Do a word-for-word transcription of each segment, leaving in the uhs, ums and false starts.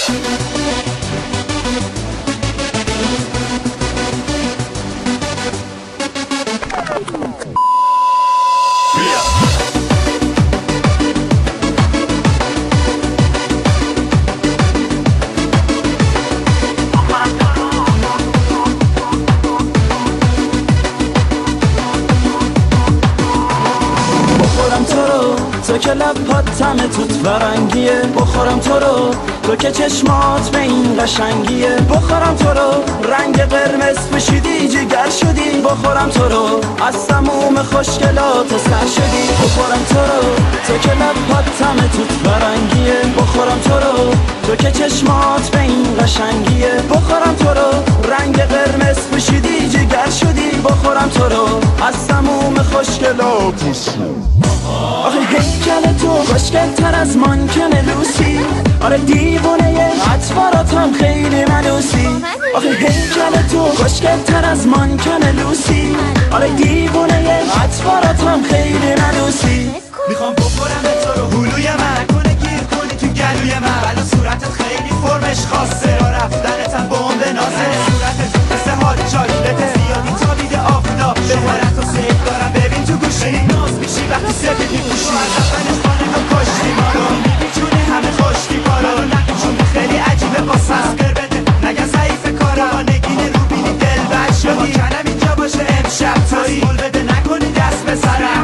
تو که لبات طعم توت فرنگیه، بخورم تو رو، تو که چشمات به این قشنگیه، بخورم تو رو، رنگ قرمز پوشیدی جگر شدی، بخورم تو رو، از تموم خوشگلات سر شدی، بخورم تو رو، تو که لبات طعم توت فرنگیه، بخورم تو رو، تو که چشمات به این قشنگیه، بخورم تو رو، رنگ قرمز پوشیدی جگر شدی، بخورم تو رو، از تموم خوشگلات. آخه هیکل تو خوشگل تر از مانکن لوسی، آره دیوونه اطواراتم خیلی ملوسی. آخه هیکل تو خوشگل تر از مانکن لوسی، آره دیوونه اطواراتم خیلی ملوسی. میخوام بخورم تو رو هلوی من، کنه گیر کنی تو گلوی من، بلا صورتت خیلی فرمش خاصه، را رفتنتم بمب نازه، صورتت مثل حال چاکلته، زیادی تابیده آفتاب، شهرت و سیف دارم ببین تو گوشی، ناز میشی وقتی سفید میپوشی، از اولش خانه ها کاشتی ما رو، میبیچونه همه خوشتی پارا رو، نقیچون خیلی عجیبه باسم، سکر بده نگه ضعیف کارا، نگینه رو بینی دل بد شدی، کنم اینجا باشه امشب تویی، مول بده نکنی دست به سرم.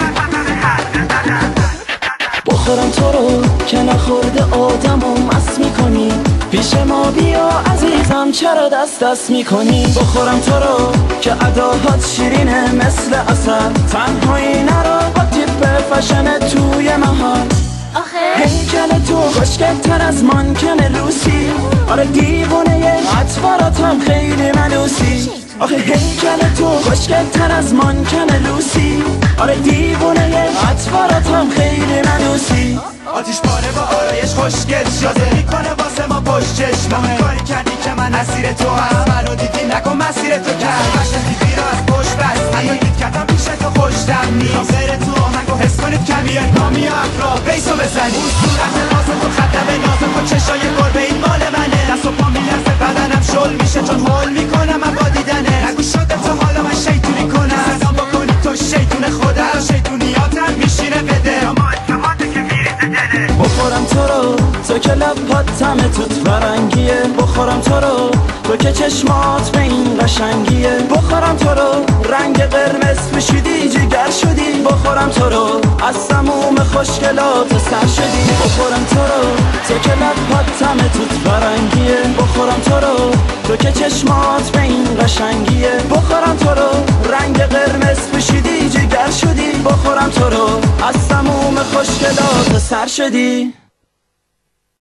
بخورم تو رو که نخورده آدم و مست میکنی، پیش ما بیا عزیزم چرا دست دست میکنی، بخورم تو رو که اداهات شیرینه مثل عسل، تنهایی نرو با تیپ فشن توی محل. هیکل تو خوشگل تر از مانکن لوسی، آره دیوونه اطواراتم خیلی ملوسی. آخه هیکل تو خوشگل تر از مانکن لوسی، آره دیوونه اطواراتم خیلی ملوسی. آتیش پاره با آرایش خوشگل شده میکنه واسه ما پشت چشمه، کاری کردی که من اسیر تو هست، منو دیدی نکن مسیر تو کرد، قشن دیدی را از پشت بستی، حتی دید کردم پیش تو خوشتم نیست، بره تو آهنگ و حس کنید کمیه نامی افرا بیسو بزنی، اون صورت ناز تو خطب ناز تو چشای گربه این مال منه، دست و پا میلرزه بدنم شل میشه چون حال میکنم من با دیدنه، نگو شده تو حالا من شیطونی کنم، صدام بکنی تو شیطون خدا، شیطونیاتم میشینه بده، بخورم تو رو، تو که لبات طعم توت فرنگیه، بخورم تو رو، تو که چشمات به این قشنگیه، بخورم تو رو، رنگ قرمز پوشیدی جگر شدی، بخورم تو رو، از تموم خوشگلات سر شدی، بخورم تو رو، تو که لبات طعم توت فرنگیه، بخورم تو رو، تو که چشمات به این قشنگیه، بخورم تو رو، رنگ قرمز پوشیدی جگر شدی، بخورم تو رو، از تموم خوشگلات سر شدی.